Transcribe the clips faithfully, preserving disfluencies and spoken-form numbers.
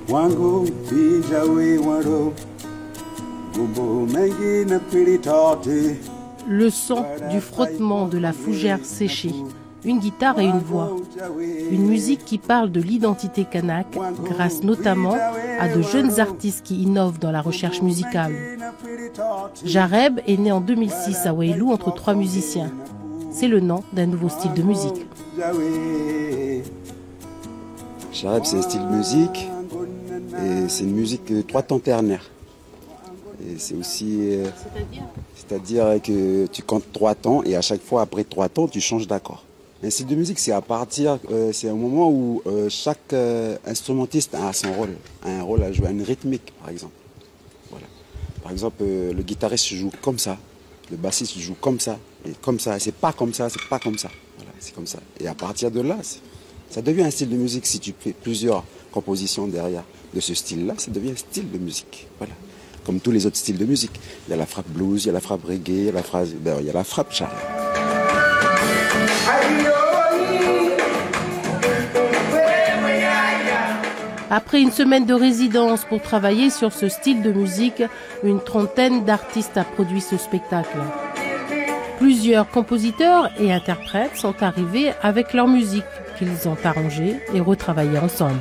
Le son du frottement de la fougère séchée, une guitare et une voix. Une musique qui parle de l'identité kanak, grâce notamment à de jeunes artistes qui innovent dans la recherche musicale. Jareb est né en deux mille six à Wailou entre trois musiciens. C'est le nom d'un nouveau style de musique. Jareb, c'est un style de musique et c'est une musique de trois temps ternaire. Et c'est aussi, euh, c'est-à-dire que tu comptes trois temps et à chaque fois après trois temps tu changes d'accord. Un style de musique, c'est à partir, euh, c'est un moment où euh, chaque euh, instrumentiste a son rôle, a un rôle à jouer, une rythmique par exemple. Voilà. Par exemple, euh, le guitariste joue comme ça, le bassiste joue comme ça et comme ça. C'est pas comme ça, c'est pas comme ça. Voilà, c'est comme ça. Et à partir de là, ça devient un style de musique. Si tu fais plusieurs compositions derrière de ce style-là, ça devient un style de musique. Voilà. Comme tous les autres styles de musique. Il y a la frappe blues, il y a la frappe reggae, il y a la, phrase, ben, il y a la frappe charlie. Après une semaine de résidence pour travailler sur ce style de musique, une trentaine d'artistes a produit ce spectacle. Plusieurs compositeurs et interprètes sont arrivés avec leur musique qu'ils ont arrangée et retravaillée ensemble.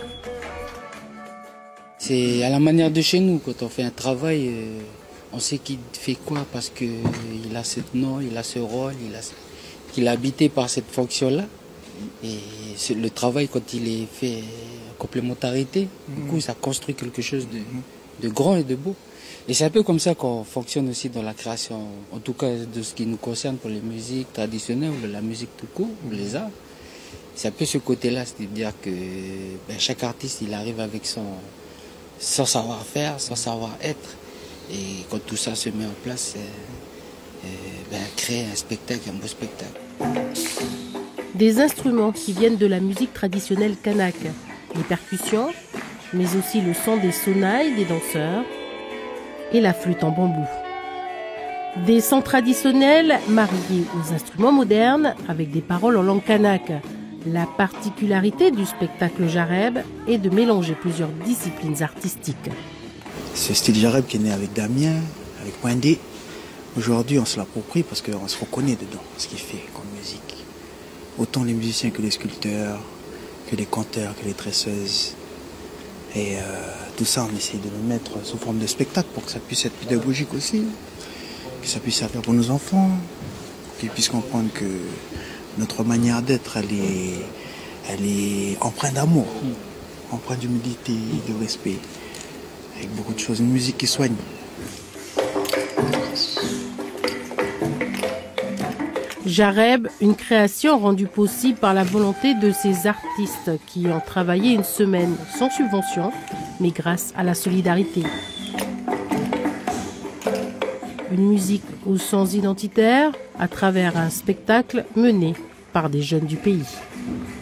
C'est à la manière de chez nous, quand on fait un travail, euh, on sait qui fait quoi parce qu'il a ce nom, il a ce rôle, il a, qu'il est habité par cette fonction-là. Et le travail, quand il est fait en complémentarité, mmh. du coup, ça construit quelque chose de, de grand et de beau. Et c'est un peu comme ça qu'on fonctionne aussi dans la création, en tout cas de ce qui nous concerne pour les musiques traditionnelles ou la musique tout court, ou les arts. C'est un peu ce côté-là, c'est-à-dire que ben, chaque artiste, il arrive avec son... son savoir-faire, son savoir-être. Et quand tout ça se met en place, euh, euh, ben, créer un spectacle, un beau spectacle. Des instruments qui viennent de la musique traditionnelle kanak, les percussions, mais aussi le son des sonnailles des danseurs et la flûte en bambou. Des sons traditionnels mariés aux instruments modernes avec des paroles en langue kanak. La particularité du spectacle Jareb est de mélanger plusieurs disciplines artistiques. Ce style Jareb qui est né avec Damien, avec Wendé, aujourd'hui on se l'approprie parce qu'on se reconnaît dedans, ce qu'il fait comme musique. Autant les musiciens que les sculpteurs, que les conteurs, que les tresseuses. Et euh, tout ça on essaye de le mettre sous forme de spectacle pour que ça puisse être pédagogique aussi, que ça puisse servir pour nos enfants, qu'ils puissent comprendre que notre manière d'être, elle est, elle est empreinte d'amour, empreinte d'humilité, de respect, avec beaucoup de choses. Une musique qui soigne. Jareb, une création rendue possible par la volonté de ces artistes qui ont travaillé une semaine sans subvention, mais grâce à la solidarité. Une musique aux sons identitaires à travers un spectacle mené par des jeunes du pays.